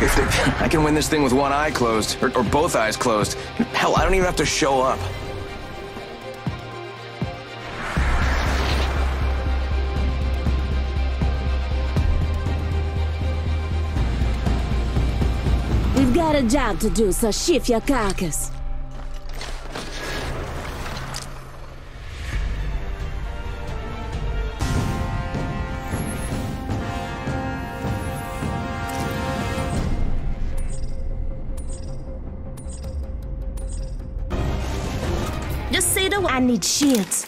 If they, I can win this thing with one eye closed, or both eyes closed. Hell, I don't even have to show up. We've got a job to do, so shift your carcass. Just say the word. I need shields.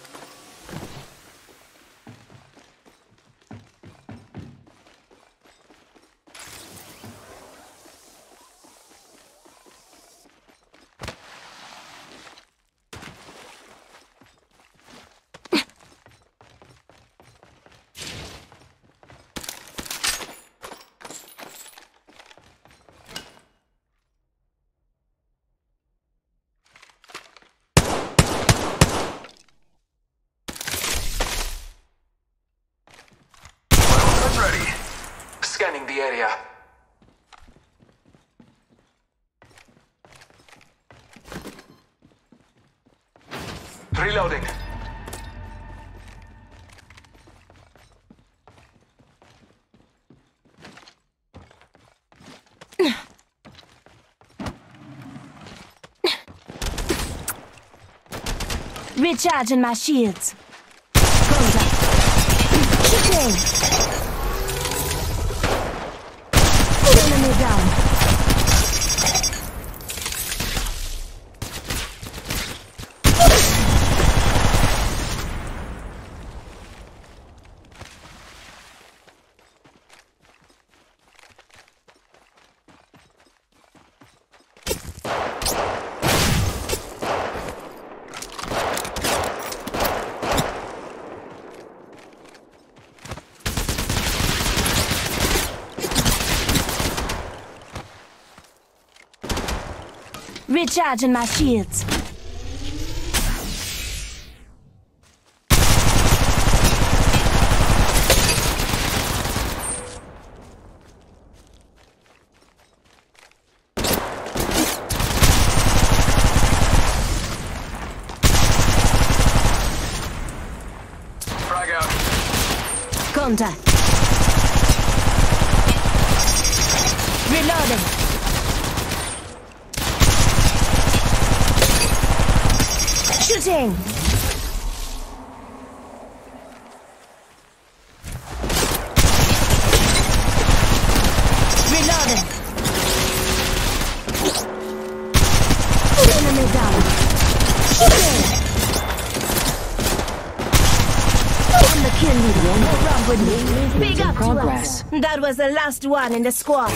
Ready. Scanning the area. Reloading. Recharging my shields. Shooting. Enemy down. Recharging my shields. Frag out. Contact. Reloading. Shooting! Reloading! Enemy down! Shooting! I'm the kill leader. Don't run with me. Big up to us. That was the last one in the squad.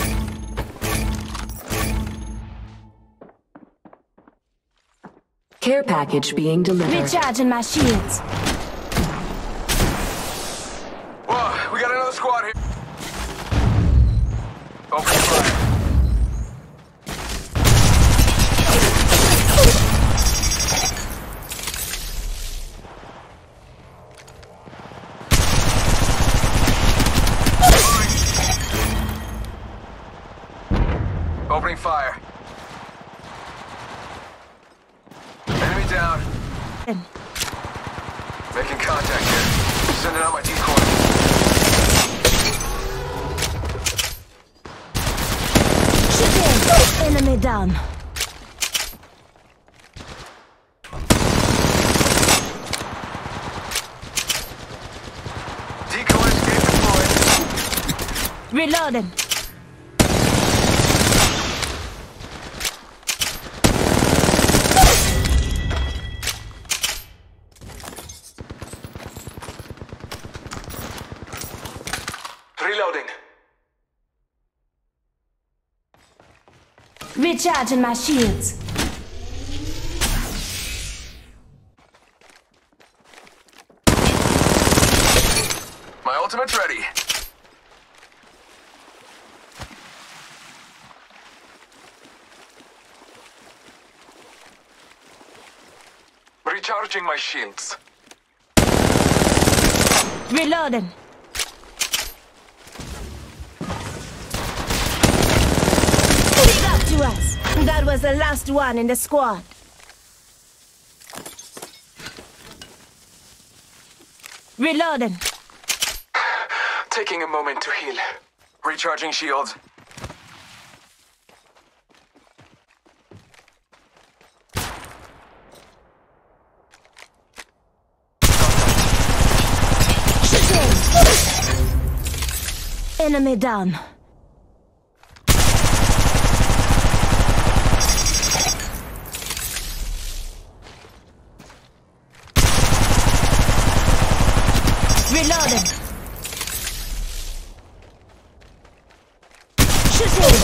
Care package being delivered. Recharging my shields. Whoa, we got another squad here. Open fire. Opening fire. Enemy down. Making contact here. Sending out my decoy. Shooting! Enemy down. Decoy escape deployed. Reloading. Reloading. Recharging my shields. My ultimate's ready. Recharging my shields. Reloading. That was the last one in the squad. Reloading. Taking a moment to heal. Recharging shields. Enemy down. Reloading. Shooting.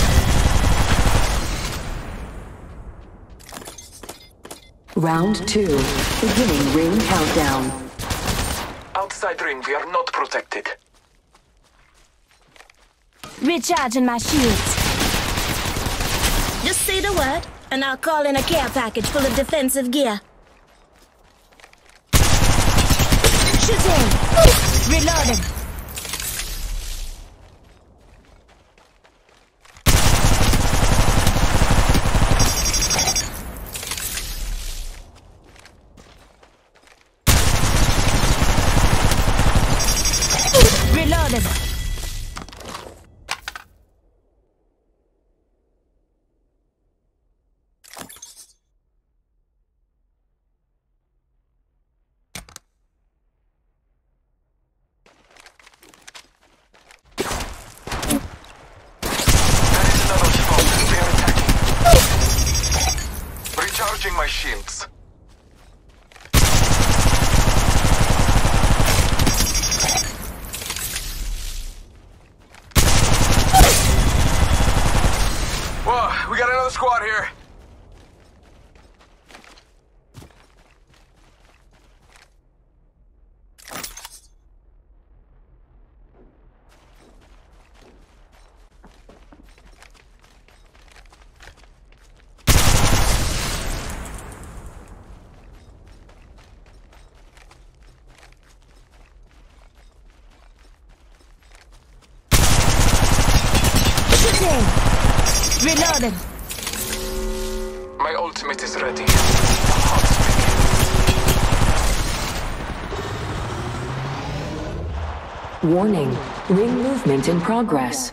Round 2. Beginning ring countdown. Outside ring, we are not protected. Recharging my shields. Just say the word, and I'll call in a care package full of defensive gear. Shooting! Reloading! Reloading! Recharging my shields. Whoa, we got another squad here. Reloading. My ultimate is ready. Warning. Ring movement in progress.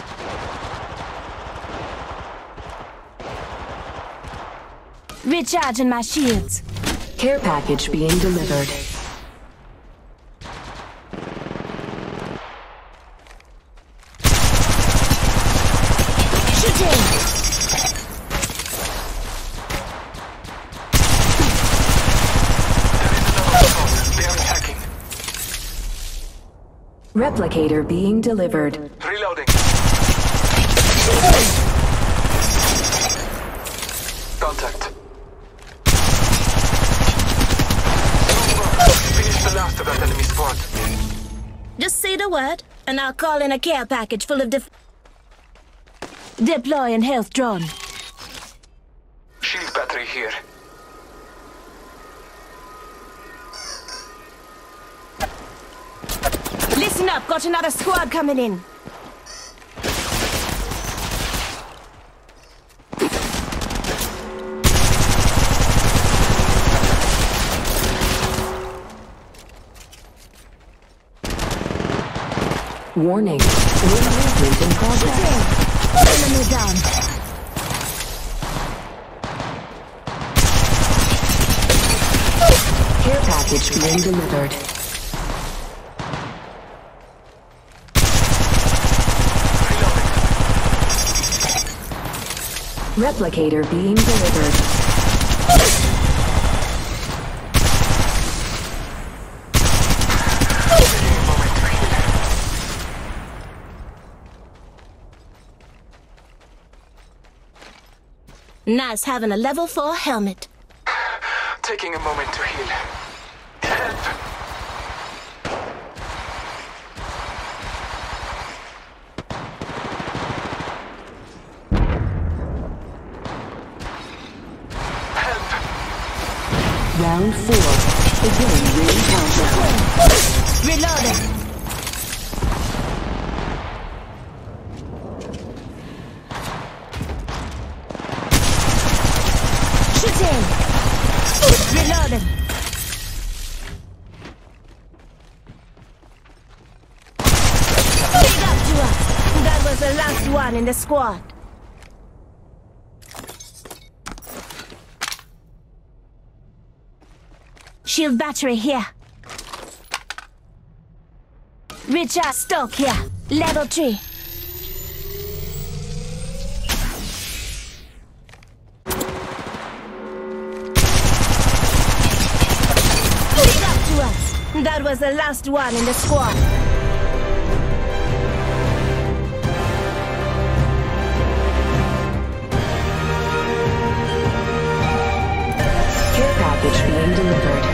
Recharging my shields. Care package being delivered. Replicator being delivered. Reloading. Contact. Finish the last of that enemy squad. Just say the word, and I'll call in a care package full of deploying health drone. Shield battery here. Listen up, got another squad coming in. Warning. Ring movement in progress. Enemy down. Care package being delivered. Replicator being delivered. Nice having a level 4 helmet. Taking a moment to heal. Help! Round 4. Beginning ring countdown. Reloading. Shooting! Reloading! Big up to us! That was the last one in the squad. Shield battery here. Recharge stock here. Level 3. Big up to us! That was the last one in the squad. Care package being delivered.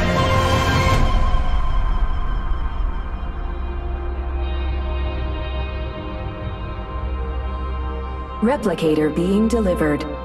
Replicator being delivered.